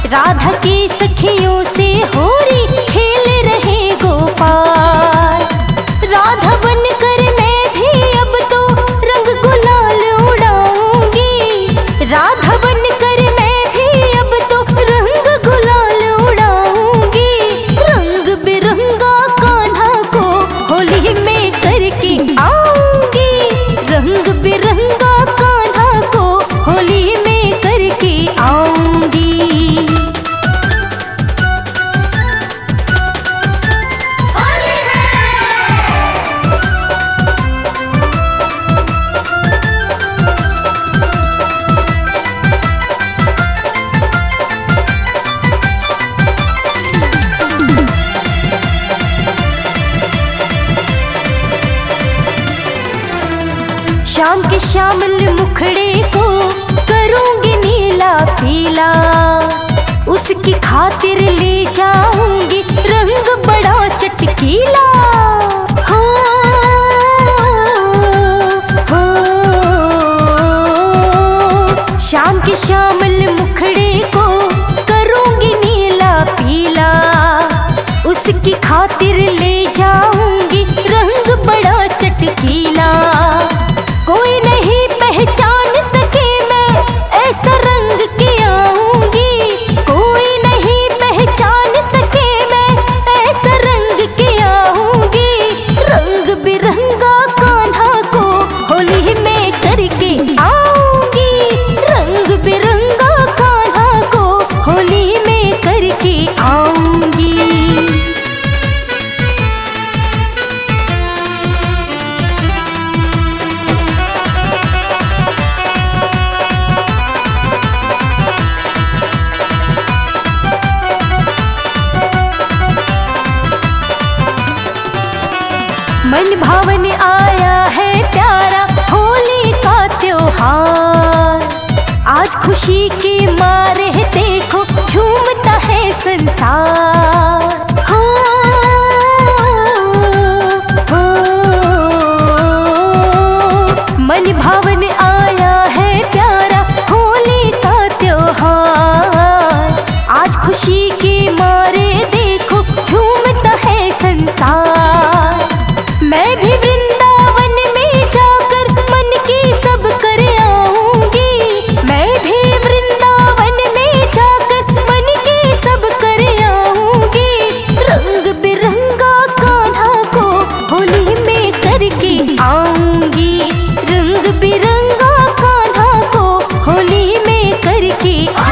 राधा की सखियों से होरी खेल रहे गोपाल। राधा बनकर मैं भी अब तो रंग गुलाल उड़ाऊंगी। राधा बनकर मैं भी अब तो रंग गुलाल उड़ाऊंगी। रंग बिरंगा कान्हा को होली में करके आऊंगी। रंग बिरंगा कान्हा को होली में करके आऊंगी। शाम के श्यामल मुखड़े को करूंगी नीला पीला। उसकी खातिर ले जाऊंगी रंग बड़ा चटकीला। हो, हो, शाम के श्यामल मुखड़े को करूंगी नीला पीला। उसकी खातिर ले जाऊंगी रंग बड़ा चटकीला। कोई नहीं पहचान सके मैं ऐसा रंग के आऊंगी। कोई नहीं पहचान सके मैं ऐसा रंग के आऊंगी। रंग बिरंगा कान्हा को होली में करके आऊंगी। रंग बिरंगा कान्हा को होली में करके आऊंगी। मन भावन आया है प्यारा होली का त्योहार। आज खुशी के मारे देखो झूमता है संसार। हो, हो, मन भावन आया है प्यारा होली का त्योहार। आज खुशी के मारे देखो झूमता है संसार। मैं भी वृंदावन में जाकर मन की सब कर आऊंगी। मैं भी वृंदावन में जाकर मन की सब कर आऊंगी। रंग बिरंगा कान्हा को होली में करके आऊंगी। रंग बिरंगा कान्हा को होली में करके